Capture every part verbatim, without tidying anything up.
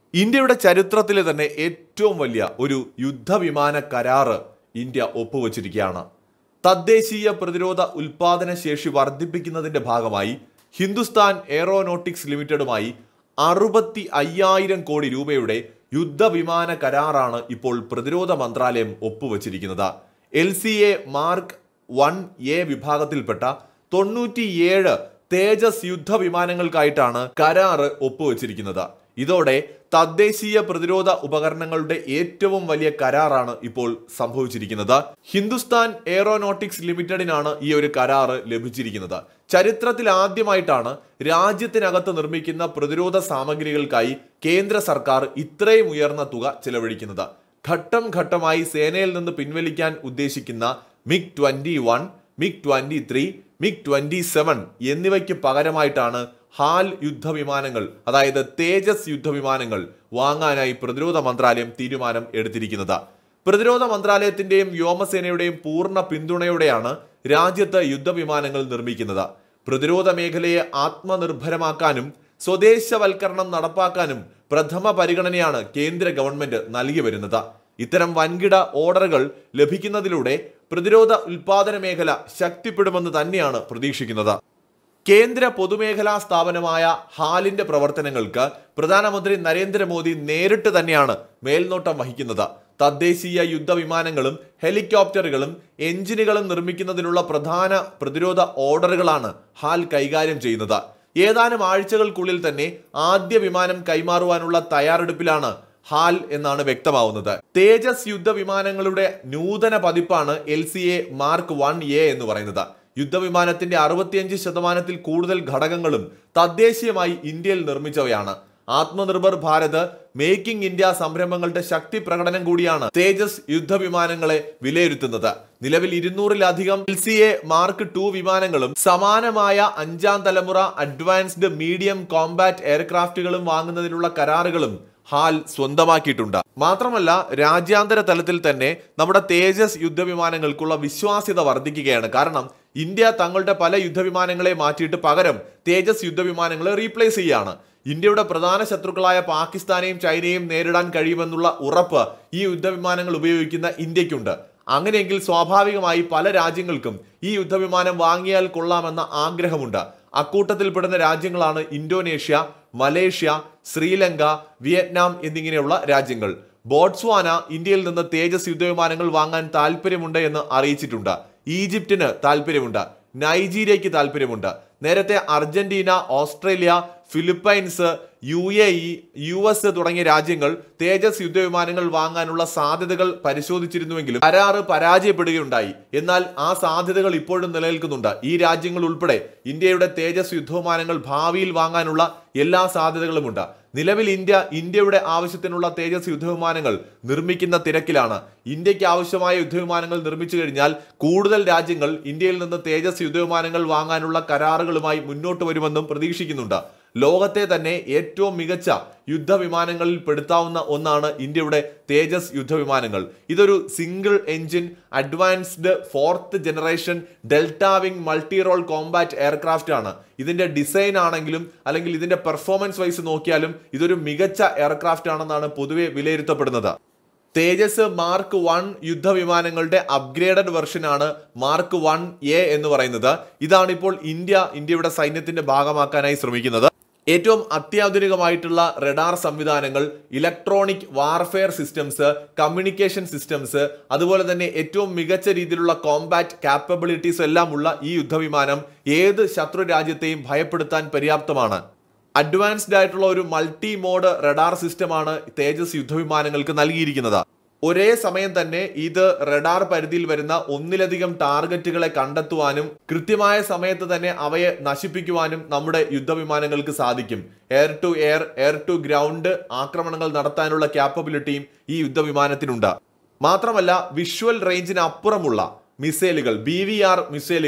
ഇന്ത്യയുടെ ചരിത്രത്തിലെ തന്നെ ഏറ്റവും വലിയ ഒരു യുദ്ധവിമാന കരാറ് ഇന്ത്യ ഒപ്പുവച്ചിരിക്കുകയാണ്. തദ്ദേശീയ പ്രതിരോധ ഉൽപാദന ശേഷി വർദ്ധിപ്പിക്കുന്നതിന്റെ ഭാഗമായി ഹിന്ദുസ്ഥാൻ എയറോനോട്ടിക്സ് ലിമിറ്റഡുമായി അറുപത്തി അയ്യായിരം കോടി രൂപയുടെ യുദ്ധവിമാന കരാറാണ് ഇപ്പോൾ പ്രതിരോധ മന്ത്രാലയം ഒപ്പുവച്ചിരിക്കുന്നത്. L C A Mark one A വിഭാഗത്തിൽപ്പെട്ട തൊണ്ണൂറ്റിയേഴ് തേജസ് യുദ്ധവിമാനങ്ങൾക്കായിട്ടാണ് കരാറ് ഒപ്പുവച്ചിരിക്കുന്നത്. ഇതോടെ തദ്ദേശീയ പ്രതിരോധ ഉപകരണങ്ങളുടെ ഏറ്റവും വലിയ കരാറാണ് ഇപ്പോൾ സംഭവിച്ചിരിക്കുന്നത്. ഹിന്ദുസ്ഥാൻ എയറോനോട്ടിക്സ് ലിമിറ്റഡിനാണ് ഈ ഒരു കരാറ് ലഭിച്ചിരിക്കുന്നത്. ചരിത്രത്തിൽ ആദ്യമായിട്ടാണ് രാജ്യത്തിനകത്ത് നിർമ്മിക്കുന്ന പ്രതിരോധ സാമഗ്രികൾക്കായി കേന്ദ്ര സർക്കാർ ഇത്രയും ഉയർന്ന തുക ചെലവഴിക്കുന്നത്. ഘട്ടം ഘട്ടമായി സേനയിൽ നിന്ന് പിൻവലിക്കാൻ ഉദ്ദേശിക്കുന്ന MiG twenty one, MiG twenty three, MiG twenty seven എന്നിവയ്ക്ക് പകരമായിട്ടാണ് ഹാൽ യുദ്ധവിമാനങ്ങൾ, അതായത് തേജസ് യുദ്ധവിമാനങ്ങൾ വാങ്ങാനായി പ്രതിരോധ മന്ത്രാലയം തീരുമാനം എടുത്തിരിക്കുന്നത്. പ്രതിരോധ മന്ത്രാലയത്തിന്റെയും വ്യോമസേനയുടെയും പൂർണ്ണ പിന്തുണയോടെയാണ് രാജ്യത്ത് യുദ്ധവിമാനങ്ങൾ നിർമ്മിക്കുന്നത്. പ്രതിരോധ മേഖലയെ ആത്മനിർഭരമാക്കാനും സ്വദേശവൽക്കരണം നടപ്പാക്കാനും പ്രഥമ പരിഗണനയാണ് കേന്ദ്ര ഗവൺമെന്റ് നൽകി വരുന്നത്. ഇത്തരം വൻകിട ഓർഡറുകൾ ലഭിക്കുന്നതിലൂടെ പ്രതിരോധ ഉൽപാദന മേഖല ശക്തിപ്പെടുമെന്ന് തന്നെയാണ് പ്രതീക്ഷിക്കുന്നത്. കേന്ദ്ര പൊതുമേഖലാ സ്ഥാപനമായ ഹാലിന്റെ പ്രവർത്തനങ്ങൾക്ക് പ്രധാനമന്ത്രി നരേന്ദ്രമോദി നേരിട്ട് തന്നെയാണ് മേൽനോട്ടം വഹിക്കുന്നത്. തദ്ദേശീയ യുദ്ധവിമാനങ്ങളും ഹെലികോപ്റ്ററുകളും എഞ്ചിനുകളും നിർമ്മിക്കുന്നതിനുള്ള പ്രധാന പ്രതിരോധ ഓർഡറുകളാണ് ഹാൽ കൈകാര്യം ചെയ്യുന്നത്. ഏതാനും ആഴ്ചകൾക്കുള്ളിൽ തന്നെ ആദ്യ വിമാനം കൈമാറുവാനുള്ള തയ്യാറെടുപ്പിലാണ് ഹാൽ എന്നാണ് വ്യക്തമാവുന്നത്. തേജസ് യുദ്ധവിമാനങ്ങളുടെ നൂതന പതിപ്പാണ് L C A Mark one A എന്ന് പറയുന്നത്. യുദ്ധവിമാനത്തിന്റെ അറുപത്തിയഞ്ച് ശതമാനത്തിൽ കൂടുതൽ ഘടകങ്ങളും തദ്ദേശീയമായി ഇന്ത്യയിൽ നിർമ്മിച്ചവയാണ്. ആത്മനിർഭർ ഭാരത്, മേക്കിംഗ് ഇന്ത്യ സംരംഭങ്ങളുടെ ശക്തി പ്രകടനം കൂടിയാണ് തേജസ് യുദ്ധവിമാനങ്ങളെ വിലയിരുത്തുന്നത്. നിലവിൽ ഇരുന്നൂറിലധികം L C A Mark two വിമാനങ്ങളും സമാനമായ അഞ്ചാം തലമുറ അഡ്വാൻസ്ഡ് മീഡിയം കോംബാറ്റ് എയർക്രാഫ്റ്റുകളും വാങ്ങുന്നതിനുള്ള കരാറുകളും ഹാൽ സ്വന്തമാക്കിയിട്ടുണ്ട്. മാത്രമല്ല, രാജ്യാന്തര തലത്തിൽ തന്നെ നമ്മുടെ തേജസ് യുദ്ധവിമാനങ്ങൾക്കുള്ള വിശ്വാസ്യത വർദ്ധിക്കുകയാണ്. കാരണം ഇന്ത്യ തങ്ങളുടെ പല യുദ്ധവിമാനങ്ങളെ മാറ്റിയിട്ട് പകരം തേജസ് യുദ്ധവിമാനങ്ങളെ റീപ്ലേസ് ചെയ്യുകയാണ്. ഇന്ത്യയുടെ പ്രധാന ശത്രുക്കളായ പാകിസ്ഥാനെയും ചൈനയെയും നേരിടാൻ കഴിയുമെന്നുള്ള ഉറപ്പ് ഈ യുദ്ധവിമാനങ്ങൾ ഉപയോഗിക്കുന്ന ഇന്ത്യക്കുണ്ട്. അങ്ങനെയെങ്കിൽ സ്വാഭാവികമായി പല രാജ്യങ്ങൾക്കും ഈ യുദ്ധവിമാനം വാങ്ങിയാൽ കൊള്ളാമെന്ന ആഗ്രഹമുണ്ട്. അക്കൂട്ടത്തിൽപ്പെടുന്ന രാജ്യങ്ങളാണ് ഇന്തോനേഷ്യ, മലേഷ്യ, ശ്രീലങ്ക, വിയറ്റ്നാം എന്നിങ്ങനെയുള്ള രാജ്യങ്ങൾ. ബോട്സ്വാന ഇന്ത്യയിൽ നിന്ന് തേജസ് യുദ്ധവിമാനങ്ങൾ വാങ്ങാൻ താല്പര്യമുണ്ട് എന്ന് അറിയിച്ചിട്ടുണ്ട്. ഈജിപ്തിന് താല്പര്യമുണ്ട്. നൈജീരിയയ്ക്ക് താല്പര്യമുണ്ട്. നേരത്തെ Argentina, Australia, Philippines, U A E, U S തുടങ്ങിയ രാജ്യങ്ങൾ തേജസ് യുദ്ധവിമാനങ്ങൾ വാങ്ങാനുള്ള സാധ്യതകൾ പരിശോധിച്ചിരുന്നുവെങ്കിലും കരാറ് പരാജയപ്പെടുകയുണ്ടായി. എന്നാൽ ആ സാധ്യതകൾ ഇപ്പോഴും നിലനിൽക്കുന്നുണ്ട്. ഈ രാജ്യങ്ങൾ ഉൾപ്പെടെ ഇന്ത്യയുടെ തേജസ് യുദ്ധവിമാനങ്ങൾ ഭാവിയിൽ വാങ്ങാനുള്ള എല്ലാ സാധ്യതകളുമുണ്ട്. നിലവിൽ ഇന്ത്യ ഇന്ത്യയുടെ ആവശ്യത്തിനുള്ള തേജസ് യുദ്ധവിമാനങ്ങൾ നിർമ്മിക്കുന്ന തിരക്കിലാണ്. ഇന്ത്യക്ക് ആവശ്യമായ യുദ്ധവിമാനങ്ങൾ നിർമ്മിച്ചു കഴിഞ്ഞാൽ കൂടുതൽ രാജ്യങ്ങൾ ഇന്ത്യയിൽ നിന്ന് തേജസ് യുദ്ധവിമാനങ്ങൾ വാങ്ങാനുള്ള കരാറുകളുമായി മുന്നോട്ട് വരുമെന്നും പ്രതീക്ഷിക്കുന്നുണ്ട്. ലോകത്തെ തന്നെ ഏറ്റവും മികച്ച യുദ്ധവിമാനങ്ങളിൽ പെടുത്താവുന്ന ഒന്നാണ് ഇന്ത്യയുടെ തേജസ് യുദ്ധവിമാനങ്ങൾ. ഇതൊരു single engine advanced fourth generation delta wing multi role combat aircraft ആണ്. ഇതിന്റെ ഡിസൈൻ ആണെങ്കിലും അല്ലെങ്കിൽ ഇതിന്റെ പെർഫോമൻസ് വൈസ് നോക്കിയാലും ഇതൊരു മികച്ച എയർക്രാഫ്റ്റ് ആണെന്നാണ് പൊതുവെ വിലയിരുത്തപ്പെടുന്നത്. തേജസ് മാർക്ക് വൺ യുദ്ധവിമാനങ്ങളുടെ അപ്ഗ്രേഡഡ് വെർഷനാണ് മാർക്ക് വൺ എ എന്ന് പറയുന്നത്. ഇതാണ് ഇപ്പോൾ ഇന്ത്യ ഇന്ത്യയുടെ സൈന്യത്തിന്റെ ഭാഗമാക്കാനായി ശ്രമിക്കുന്നത്. ഏറ്റവും അത്യാധുനികമായിട്ടുള്ള റഡാർ സംവിധാനങ്ങൾ, electronic warfare systems, communication systems, അതുപോലെ തന്നെ ഏറ്റവും മികച്ച രീതിയിലുള്ള കോംബാറ്റ് കാപ്പബിലിറ്റീസ് എല്ലാം ഉള്ള ഈ യുദ്ധവിമാനം ഏത് ശത്രു രാജ്യത്തെയും ഭയപ്പെടുത്താൻ പര്യാപ്തമാണ്. അഡ്വാൻസ്ഡ് ആയിട്ടുള്ള ഒരു മൾട്ടി മോഡ് റഡാർ സിസ്റ്റമാണ് തേജസ് യുദ്ധവിമാനങ്ങൾക്ക് നൽകിയിരിക്കുന്നത്. ഒരേ സമയം തന്നെ ഇത് റഡാർ പരിധിയിൽ വരുന്ന ഒന്നിലധികം ടാർഗറ്റുകളെ കണ്ടെത്തുവാനും കൃത്യമായ സമയത്ത് തന്നെ അവയെ നശിപ്പിക്കുവാനും നമ്മുടെ യുദ്ധവിമാനങ്ങൾക്ക് സാധിക്കും. Air to air, air to ground ആക്രമണങ്ങൾ നടത്താനുള്ള ക്യാപ്പബിലിറ്റിയും ഈ യുദ്ധവിമാനത്തിനുണ്ട്. മാത്രമല്ല, വിഷ്വൽ റേഞ്ചിന് അപ്പുറമുള്ള മിസൈലുകൾ, ബി വി ആർ മിസൈലുകൾ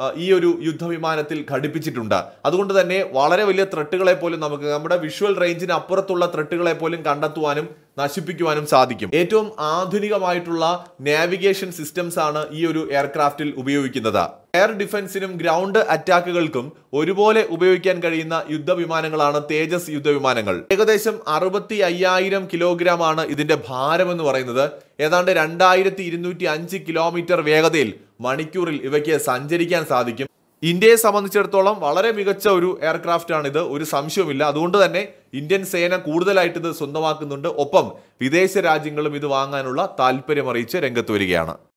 ഈ ഒരു യുദ്ധവിമാനത്തിൽ ഘടിപ്പിച്ചിട്ടുണ്ട്. അതുകൊണ്ട് തന്നെ വളരെ വലിയ ത്രെട്ടുകളെ പോലും നമുക്ക് നമ്മുടെ വിഷ്വൽ റേഞ്ചിന് അപ്പുറത്തുള്ള ത്രെട്ടുകളെ പോലും കണ്ടെത്തുവാനും നശിപ്പിക്കുവാനും സാധിക്കും. ഏറ്റവും ആധുനികമായിട്ടുള്ള നാവിഗേഷൻ സിസ്റ്റംസ് ആണ് ഈ ഒരു എയർക്രാഫ്റ്റിൽ ഉപയോഗിക്കുന്നത്. എയർ ഡിഫൻസിനും ഗ്രൗണ്ട് അറ്റാക്കുകൾക്കും ഒരുപോലെ ഉപയോഗിക്കാൻ കഴിയുന്ന യുദ്ധവിമാനങ്ങളാണ് തേജസ് യുദ്ധവിമാനങ്ങൾ. ഏകദേശം അറുപത്തി അയ്യായിരം കിലോഗ്രാം ആണ് ഇതിന്റെ ഭാരം എന്ന് പറയുന്നത്. ഏതാണ്ട് രണ്ടായിരത്തി ഇരുന്നൂറ്റി അഞ്ച് കിലോമീറ്റർ വേഗതയിൽ മണിക്കൂറിൽ ഇവയ്ക്ക് സഞ്ചരിക്കാൻ സാധിക്കും. ഇന്ത്യയെ സംബന്ധിച്ചിടത്തോളം വളരെ മികച്ച ഒരു എയർക്രാഫ്റ്റ് ആണ് ഇത്, ഒരു സംശയവുമില്ല. അതുകൊണ്ട് തന്നെ ഇന്ത്യൻ സേന കൂടുതലായിട്ട് ഇത് സ്വന്തമാക്കുന്നുണ്ട്. ഒപ്പം വിദേശ രാജ്യങ്ങളും ഇത് വാങ്ങാനുള്ള താല്പര്യം അറിയിച്ച് രംഗത്ത് വരികയാണ്.